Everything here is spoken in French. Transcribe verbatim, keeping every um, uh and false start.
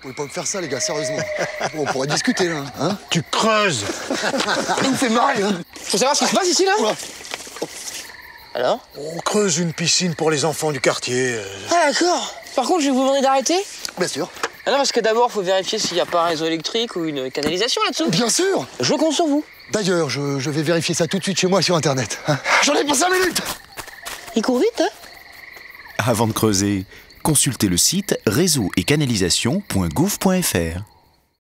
Vous pouvez pas me faire ça, les gars, sérieusement. On pourrait discuter, là, hein. Tu creuses. Il me fait marrer, hein. Faut savoir ce qui se passe ici, là. Oula. Alors? On creuse une piscine pour les enfants du quartier. Ah, d'accord. Par contre, je vais vous demander d'arrêter. Bien sûr. Ah non, parce que d'abord, faut vérifier s'il n'y a pas un réseau électrique ou une canalisation là-dessous. Bien sûr. Je compte sur vous. D'ailleurs, je, je vais vérifier ça tout de suite chez moi sur Internet. Hein. J'en ai pour cinq minutes. Il court vite, hein? Avant de creuser, consultez le site réseau et canalisation point gouv point fr.